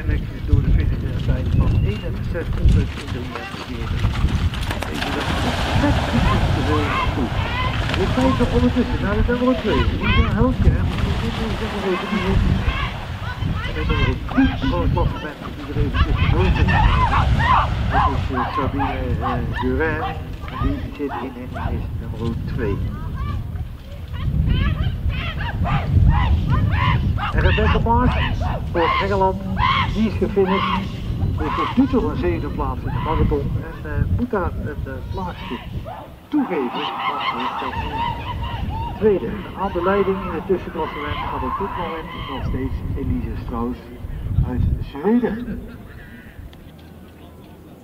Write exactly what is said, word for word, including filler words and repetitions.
uiteindelijk door de finish in een tijd van eenenzestigstonderdrieënveertig. Deze dag ontzettend goed. We kijken ondertussen naar de nummer twee. Die is een houtje, hè? Dit is nummer even die is. En de nummer tien van het klassement die er even tussendoor zit. Dat is uh, Sabine uh, Durin. En die zit in en is nummer twee. En Rebecca Mark voor Engeland, die is gefinished. Dus tot nu toe een zevende plaats in de marathon. En uh, moet daar een uh, plaatsje toegeven. Want uh, tweede, aan de leiding in het tussenklassement gaat op dit moment nog steeds Elise Strauss uit Zweden.